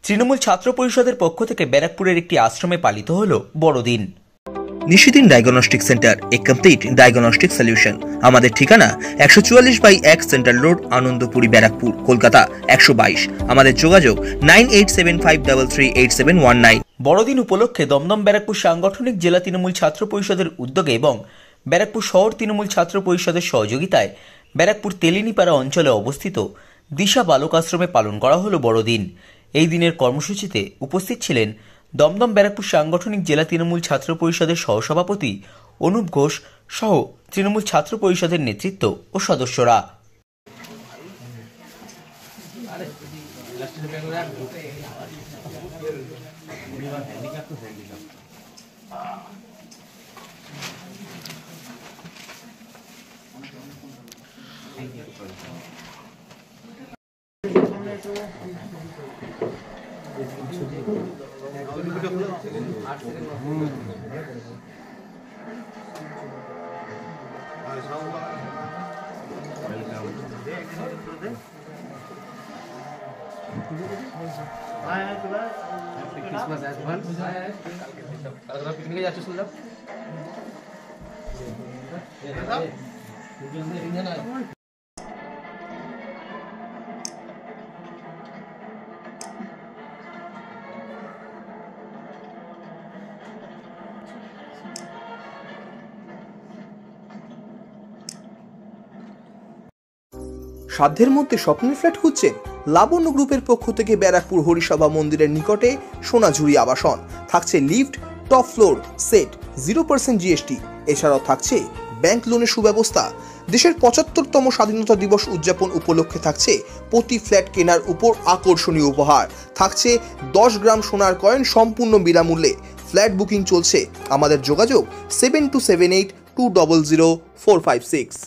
তৃণমূল ছাত্র পরিষদের পক্ষ থেকে ব্যারাকপুরের একটি আশ্রমে পালিত হলো বড়দিন। Nishidin diagnostic centre, a complete diagnostic solution. আমাদের ঠিকানা 144/1 সেন্ট্রাল রোড, আনন্দপুরি, ব্যারাকপুর, কলকাতা 122। আমাদের যোগাযোগ 9875338719। বড়দিন উপলক্ষে দমদম ব্যারাকপুর সাংগঠনিক জেলা তৃণমূল ছাত্র পরিষদের উদ্যোগে এবং ব্যারাকপুর শহর তৃণমূল ছাত্র পরিষদের সহযোগিতায় ব্যারাকপুর তেলিনীপাড়া অঞ্চলে অবস্থিত দিশা বালক আশ্রমে পালন করা হলো বড়দিন। এই দিনের কর্মসূচিতে উপস্থিত ছিলেন দমদম ব্যারাকপুর সাংগঠনিক জেলা তৃণমূল ছাত্র পরিষদের সহসভাপতি অনুপ ঘোষ সহ তৃণমূল ছাত্র পরিষদের নেতৃত্ব ও সদস্যরা। Christmas as well. Kalau piknik aja sudah. সাধ্যের মধ্যে স্বপ্নের ফ্ল্যাট খুঁজছেন? লাবণ্য গ্রুপের পক্ষ থেকে ব্যারাকপুর হরিসভা মন্দিরের নিকটে সোনাঝুরি আবাসন। থাকছে lift, top floor, set, 0% GST। এছাড়াও থাকছে ব্যাংক লোনের সুব্যবস্থা। দেশের 75তম স্বাধীনতা দিবস উদযাপন উপলক্ষে থাকছে প্রতি ফ্ল্যাট কেনার উপর আকর্ষণীয় উপহার। থাকছে 10 গ্রাম সোনার কয়েন সম্পূর্ণ বিনামূল্যে। ফ্ল্যাট বুকিং চলছে। আমাদের যোগাযোগ 7278200456।